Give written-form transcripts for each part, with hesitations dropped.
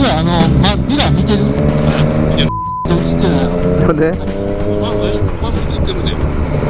ぐらいミラー見てる？ 見てる。 映ってないの？ なんで？ まず映ってるね。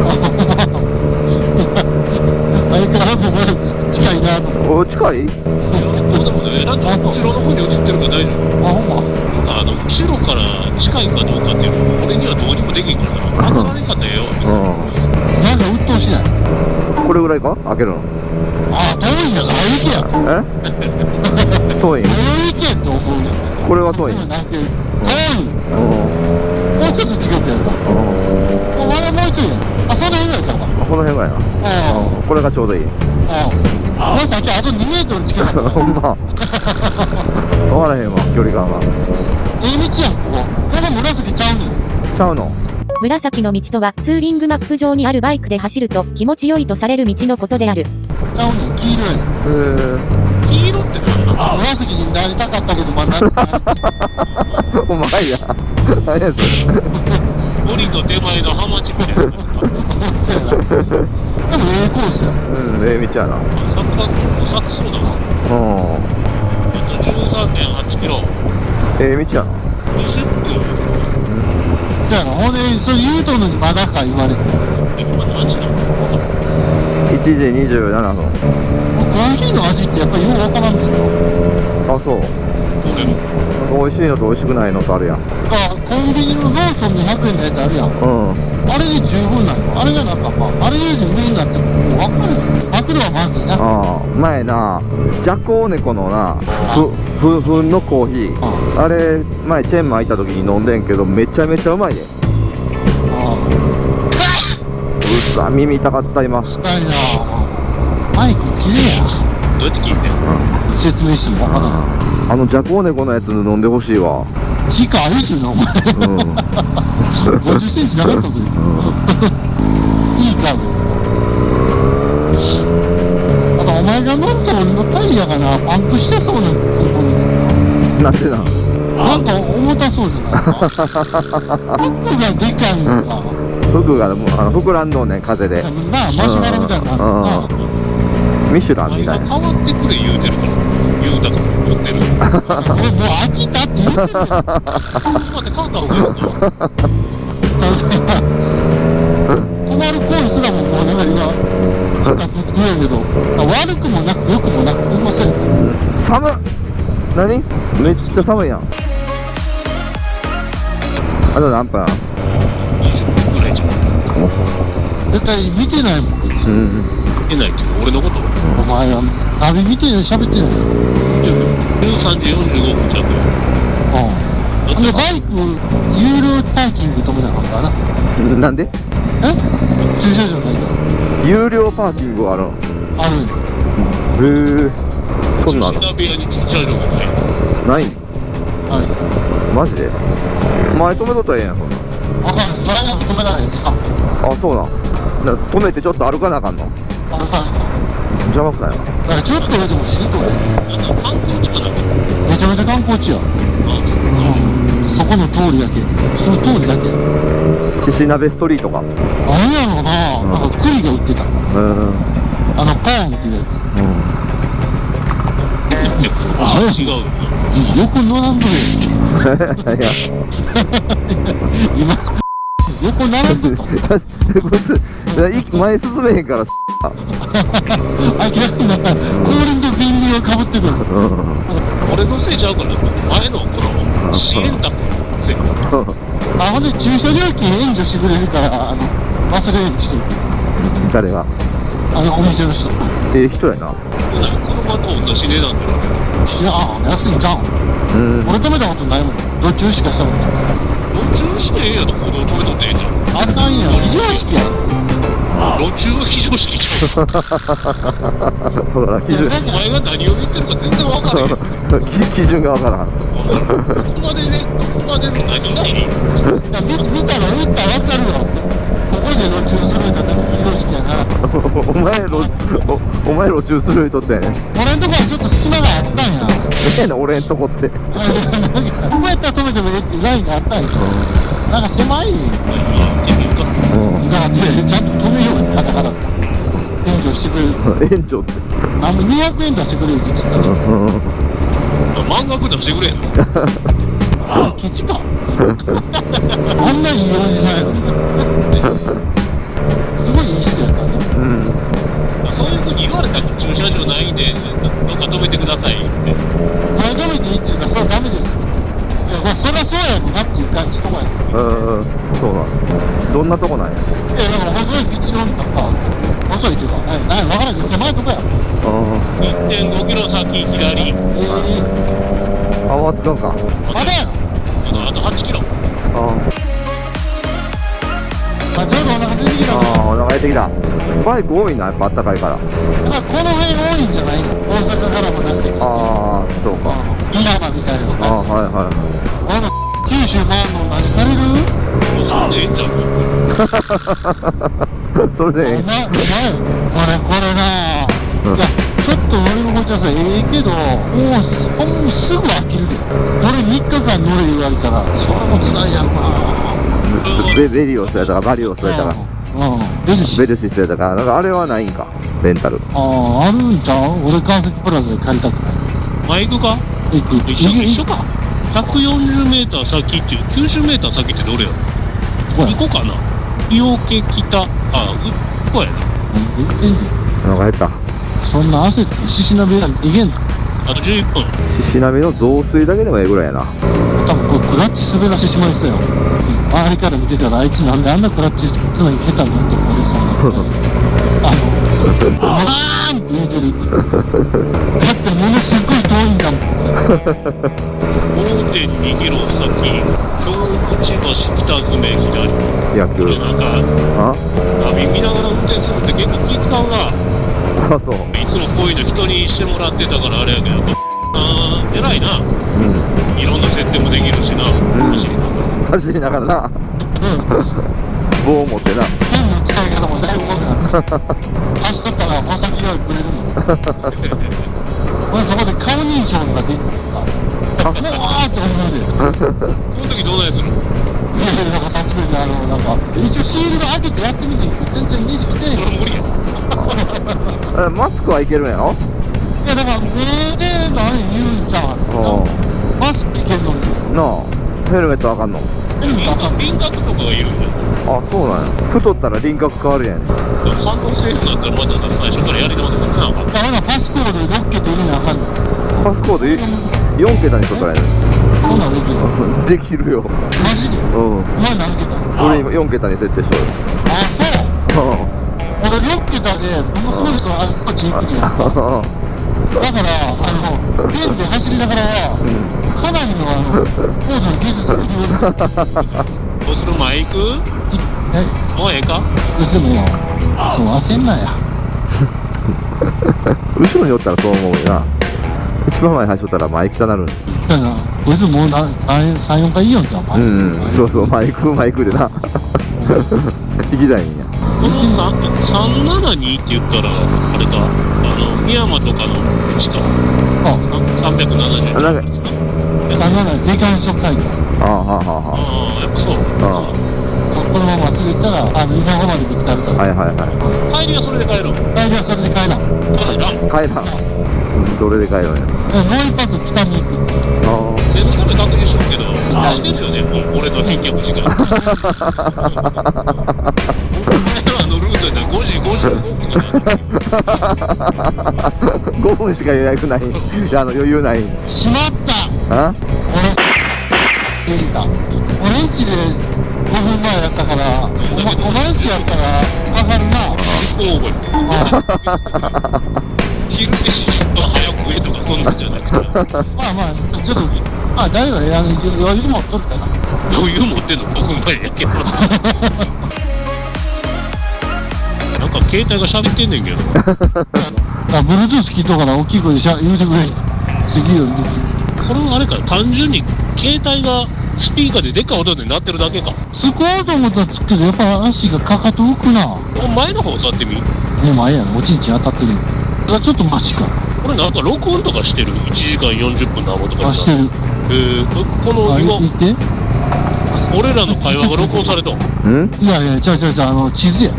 相変わらずお前ら近いなと思って。 お、近い？ そうでもね、だって後ろの方に映ってるから大丈夫。 あ、ほんま。 後ろから近いかどうかっていうの俺にはどうにもできんからな。離れ方ええよ。 なんか鬱陶しない。 これぐらいか？開けるの？ あ、遠いんやから歩いてや。 遠い？ 歩いてって思うねん。 これは遠い？ 遠い。もうちょっと近くやるか。まだもうちょいや。あ、その辺ぐらいちゃうか。 この辺ぐらいな。これがちょうどいい。 もうさっきあと2メートル近かった。 ほんま。分からへんわ、距離感が。 ええ道やん、ここ。この紫ちゃうねん。 ちゃうの？ 紫の道とはツーリングマップ上にあるバイクで走ると気持ちよいとされる道のことである。 ちゃうねん、黄色やねん。 黄色って何だ？ 紫になりたかったけど、まあ、なる。 お前や。何やそれ。 森の手前のハマチみたいな。 そうやな。でもええコースや。 ええ道やな。 咲きそうだな。13.8 キロ。 ええ道やな。 20分。 そうやな。ほんで、それ言うとんのにまだか言われる。 今何時なの ？1時27分。 コーヒーの味ってやっぱりようわからんねんな。 あ、そう。 俺も。 美味しいのと美味しくないのとあるやん。 コンビニのローソンの100円のやつあるやん。あれで十分なの？あれがなんかまあ、あれより上になってももうわかるよ。マクドはまずいな。 前な、ジャコーネコのな、ふんのコーヒー。あれ、前チェーンマン行った時に飲んでんけど、めちゃめちゃうまいで。うっさ、耳痛かった今。 深いな。マイクきれいや。 どうやって聞いてんの？ 説明してもわからん。 ジャコーネコのやつ飲んでほしいわ。 時間あるしな、お前。50センチなかったぞ、いいカーブ。あと、お前が乗った俺のタイヤがな、パンクしてそうなところなんでな。 なんか重たそうじゃない？服がでかいのか。 服が膨らんどんねん、風で。 なあ、マシュマロみたいになるな。 ミシュランみたいな。 変わってくれ言うてるから。言うたと思ってる。 俺もう飽きたって言うてるよ。 待って、変わった方がいいの？ 止まる行為すらももうなんか今、普通やけど、悪くもなく良くもなく、すいません。 寒っ。何？めっちゃ寒いやん。あと何分 ？20分ぐらいじゃん。 絶対見てないもん。 見てないって俺のこと？ お前はナビ見てない、喋ってない。 13時45分ちゃうよ。 で、バイク、有料パーキング止めなかったな。 なんで？ 駐車場ないか有料パーキングあるの？ ある。 へえ。そんなん品部屋に駐車場がない。 ない？ はい。 マジで？前止めとったらええやん、そんなん。 わかんない。前なんか止めないですか？ あ、そうなん。止めてちょっと歩かなあかんの？ あるか。 邪魔くないわ。 だからちょっとでも死ぬと思う。 なんか観光地かな。 めちゃめちゃ観光地や。そこの通りだけ。その通りだけ。 獅子鍋ストリートか。 あれやろうな。なんか栗が売ってた。コーンっていうやつ。 違うよ。 横並んどれ。 いや。 今、横並んでた。 こいつ、前進めへんから。 明らかになんか後輪と前輪をかぶってたぞ。 俺のせいちゃうから前のこの支援卓のせい。 ほんで駐車料金援助してくれるから忘れるようにしてる。 誰が？ お店の人。 人やな。 車と同じ値段だろ。 安いじゃん。俺止めたことないもん。路中しかしたことないから。 路中してええやろ。歩道止めとってええじゃん。 あかんやん。非常識やん。 路中は非常識ちゃう。 ほら、基準。 お前が何を言ってるか全然分からへん。 基準が分からん。 ここまでね、ここまでの何がいい？ 見たら打ったら分かるわ。ここで路中するんだったら非常識やな。 お前路中する人って。 俺んとこはちょっと隙間があったんや。 ええな、俺んとこって。 ここやったら止めてもええっていうラインがあったんや。なんか狭いねん。だからちゃんと止めようカタカナ援助してくれる。 援助って 200円出してくれるって言ってたから。 満額出してくれんの。 ケチか。あんないいおじさんやのに。すごいいい人やったね。 うん。 そういうふうに言われたら駐車場ないんで、どっか止めてくださいって。 前止めていいっていうか、それはダメです。いや、まあ、そりゃそうやろなっていう感じの前。 そうなん。どんなとこなんや。 いや、だから細い道のなんか、細いっていうか、なんや、わからんけど、狭いとこや。 1.5 キロ先左。 あ、もうつくんか。 まだやろ。 あと8キロ。 あ、ちょうどお腹空いてきた。 お腹空いてきた。バイク多いな、やっぱあったかいから。 まあ、この辺多いんじゃないの。大阪からもなんか来て。 ああ、そうか。 稲葉みたいなのが。 はいはい。 あの、九州回るの何される？ それでええんちゃう。 それでええ。 これな。いや、ちょっと乗り心地はさ、ええけど、もうすぐ飽きるで。これ3日間乗れ言われたら、それも辛いやろな。 ベリオスやったか、バリオスやったか。ベルシスやったか。なんかあれはないんか、レンタル。 ああ、あるんちゃう？俺、川崎プラザで借りたくない。 マイクか行く。 一緒か。140メーター先っていう、90メーター先ってどれやろ？行こうかな。日よけ北。こうやな。 お腹減った。 そんな焦って獅子鍋屋に逃げんの？ あと11分。 獅子鍋の雑炊だけでもええぐらいやな。 多分これクラッチ滑らしてしまいそうよ。周りから見てたらあいつなんであんなクラッチつなぎ下手なんて思われそうな。あーんって言うてる。だってものすごい遠いんだもん。 5.2 キロ先、京口橋北詰左。 野球。 なんか、ナビ見ながら運転するって結構気使うな。 あ、そう。 いつもこういうの人にしてもらってたからあれやけど、偉いな。いろんな設定もできるしな。 走りながらな。棒を持ってな。 ペンの使い方もだいぶ多くなる。走っとったら穂先がくれるもん。そこで顔認証が出るとか。もうって思うで。 その時どうなんやする？ いやいや、なんかタッチペンでなんか、一応シールド開けてやってみてんけど、全然認識出えへん。 無理や。 マスクはいけるんやろ？ いや、だから目で何言うんちゃう？マスクいけるのに。 なあ、ヘルメットあかんの？ ヘルメットあかんの？ 輪郭とかがいるんだよ。 あ、そうなんや。太ったら輪郭変わるやん。 反応せえへんなったらまた最初からやり直せなあかん。 だからパスコード6桁入れなあかんの。 パスコード4桁にしとったらやね。 そんなんできる？ できるよ。 マジで？お前何桁？ 俺今4桁に設定しとる。 あ、そう。俺6桁でものすごいあそこチークにやった。だからペンで走りながらはかなりのコードの技術を利用する。 どうする？マイク？もうええか？ でもそう焦んなや。 後ろにおったらそう思うよな。一番前に走っとったら前来たなるん。 だからこいつもう3、4回いいよんじゃん。 そうそう、マイクでな。行きたいんや。 この372って言ったらあれか、深山とかの地下370 なんかですか 37でかい書書いた。 やっぱそう。 このまままっすぐ行ったら今浜までぶつかるから。 帰りはそれで帰ろう。 帰りはそれで帰らん。 帰らん。どれで帰るんや。 もう一発北に行く。 念のため確認しとくけど、してるよね、俺の返却時間。お前らのルートやったら5時55分とか。 5分しか予約ない。余裕ない。 しまった。俺んちで5分前やったから、お前んちやったらかかるな。昼飯ちょっと早く食えとかそんなんじゃなくて。まあちょっと誰が余裕持っとるかな。 余裕持ってんの5分前やけど。なんか携帯が喋ってんねんけど。 Bluetooth 聞いとから大きい声で言うてくれ。次よりこれはあれか、単純に携帯がスピーカーででっかい音で鳴ってるだけか。 つこうと思ったらつくけど、やっぱ足がかかと浮くな。 前の方触ってみ。 もう前やろ、おちんちん当たってる。だからちょっとマシか。 これなんか録音とかしてる。1時間40分なんぼとか。 してる。 この今言って俺らの会話が録音された。 いやちゃう地図や。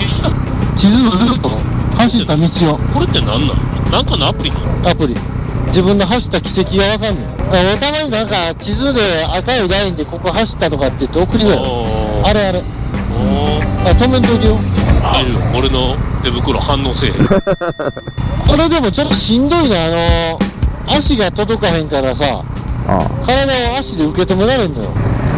地図のルート走った道を。 これって何なん？なんかのアプリ？ アプリ。 自分の走った軌跡がわかんねん。たまになんか地図で赤いラインでここ走ったとかって言って送りだよ。あれあれ。止めんといてよ。 大丈夫、俺の手袋反応せえへん。 これでもちょっとしんどいな、足が届かへんからさ、体を足で受け止められんのよ。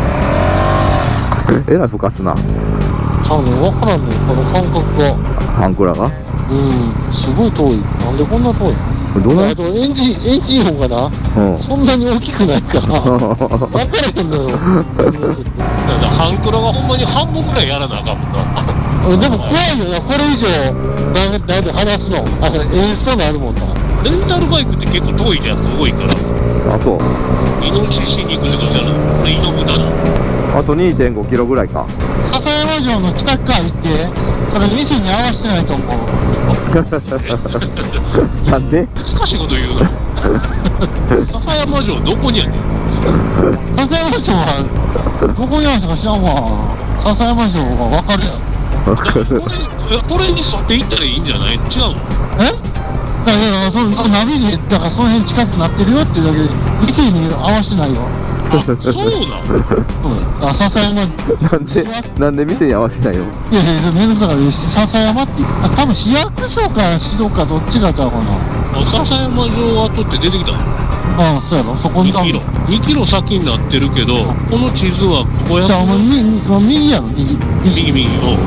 えらいふかすな。 ちゃうねん、わからんねん、この感覚が。 ハンクラがすごい遠い。なんでこんな遠いどないあとエンジン音がな、そんなに大きくないから、分からへんのよ。 ハンクラがほんまに半分ぐらいやらなあかんもんな。 でも怖いよな、これ以上、なんで話すの、演出になるもんな。 レンタルバイクって結構遠いやつ多いから。 あ、そう。 イノシシ肉とかじゃない。これイノブタな。 あと 2.5 キロぐらいか。 笹山城の北側行って、それ店に合わせてないと思う。 なんで難しいこと言うな。笹山城どこにあんねん。 笹山城はどこにあるのか知らんわ。笹山城が分かるやん。 これに沿って行ったらいいんじゃない？違うの？ だからそのナビでだからその辺近くなってるよっていうだけで店に合わせてないよ。 あ、そうなん。 笹山なんで店に合わせないの？ いやいや、それめんどくさいから笹山って多分市役所か市道かどっちがちゃうかな。 笹山城跡って出てきたの？ そうやろ、そこに 2キロ先になってるけど、この地図は500 じゃあお前右やろ、右を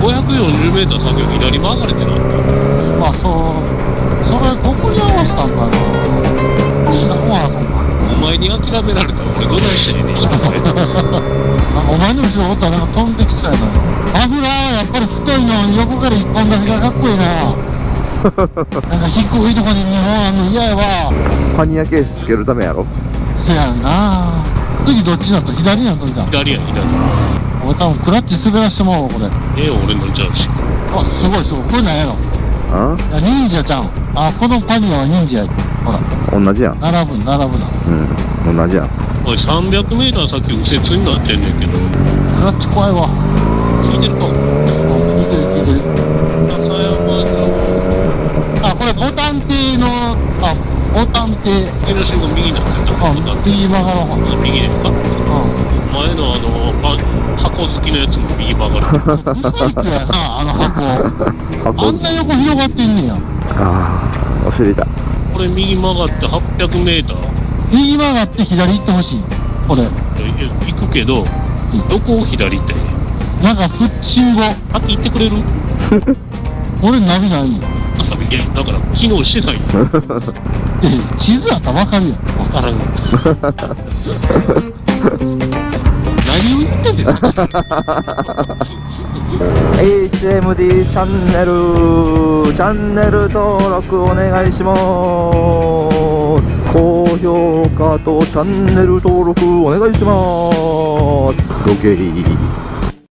540メーター先を左曲がれてな。 まあそれどこに合わせたんかな。知らんわ、そんな。 お前に諦められたら俺どないしてんねん。 お前の後ろおったらなんか飛んできそうやな。マフラーはやっぱり太いのに横から一本出しがかっこいいな。なんか低いとこに日本あんの嫌やわ。 パニアケースつけるためやろ。 そやな。次どっちになった？左になったんじゃん。 左。 俺多分クラッチ滑らしてもらおう、これ。 俺のちゃうし。 すごい。これなんやろ。忍者ちゃん。このパニアは忍者や。ほら。 同じやん。 並ぶな。 同じやん。 おい、300メーター先右折になってんねんけど。 クラッチ怖いわ。 聞いてるか？ 聞いてる。 笹山城。 これボタン亭の、ボタン亭。 右の信号右になってた。 右曲がろう。 右ですか？前の箱好きのやつも右曲がる。 ブサイクやな、箱。あんな横広がってんねや。 お尻だ。 これ右曲がって800メーター。 右曲がって左行ってほしい。これ。 行くけど、どこを左って？ なんか信号。 先行ってくれる？ 俺ナビないもん。 いや、だから機能してないよ。 地図あったら分かるやん。 分からん。何を言ってんねん。 HMD チャンネル登録お願いします。高評価とチャンネル登録お願いします。時計